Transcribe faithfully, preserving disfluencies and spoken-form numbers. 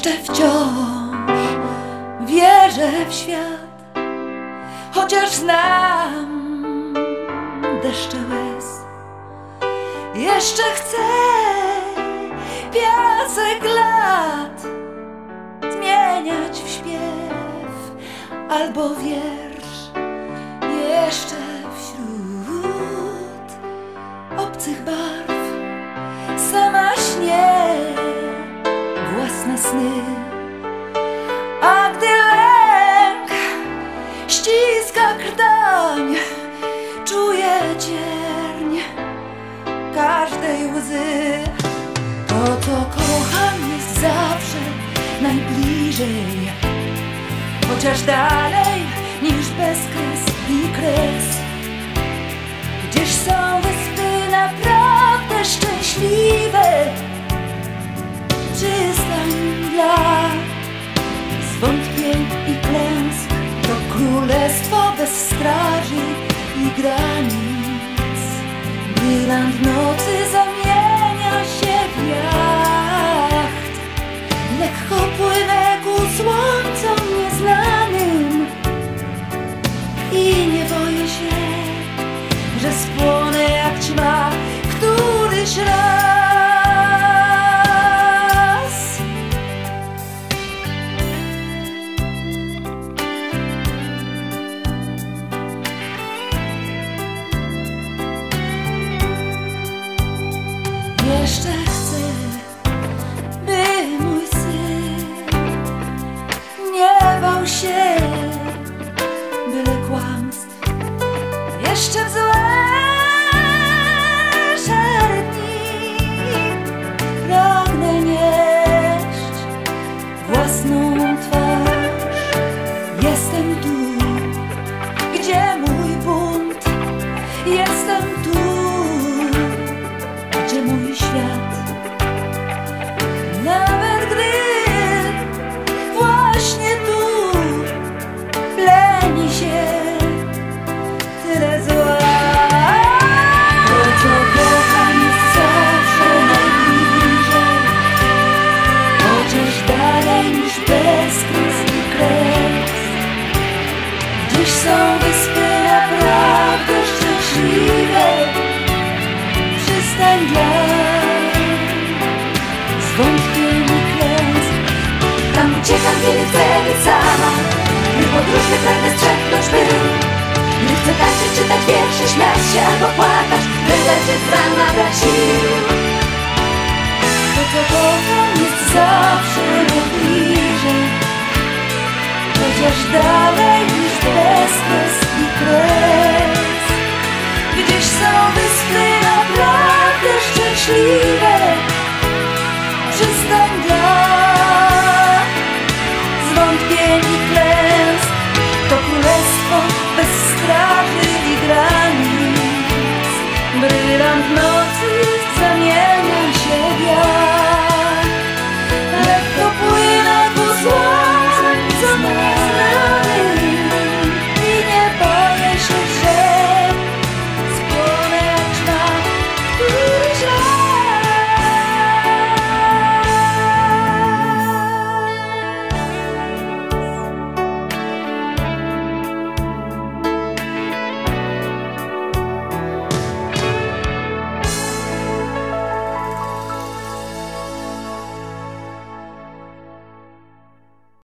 Jeszcze wciąż wierzę w świat, chociaż znam deszcze łez. Jeszcze chcę piasek lat zmieniać w śpiew albo wiersz. Jeszcze wśród obcych barw sama śnię własne sny. A gdy lęk ściska krtań, czuję cierń każdej łzy. To, co kocham, jest zawsze najbliżej, chociaż dalej niż bezkres i kres. Gdzieś są wyspy naprawdę szczęśliwe, przystań dla zwątpień i klęsk. To królestwo bez straży i granic. Brylant nocy zamienia się w jacht. Lekko płynę ku słońcom nieznanym i nie boję się, że spłonę jak ćma któryś raz. Jeszcze chcę, by mój syn nie bał się byle kłamstw. Jeszcze w złe szare dni pragnę nieść własną twarz. Jestem tu, gdzie mój bunt, jestem tu, gdzie mój świat. Nawet gdy właśnie tu pleni się tyle zła. To, co kocham, jest zawsze najbliżej, chociaż dalej niż bezkres i kres. Gdzieś są wyspy naprawdę szczęśliwe, przystań dla zwątpień i klęsk. Tam uciekam, kiedy chcę być sama, by podróżny pragnę strzepnąć był. Gdy chcę tańczyć, czytać wiersze, śmiać się albo płakać, by leczyć ran, nabrać sił. To, co kocham, jest zawsze najbliżej, chociaż dalej niż bezkres i kres. Gdzieś są wyspy naprawdę szczęśliwe,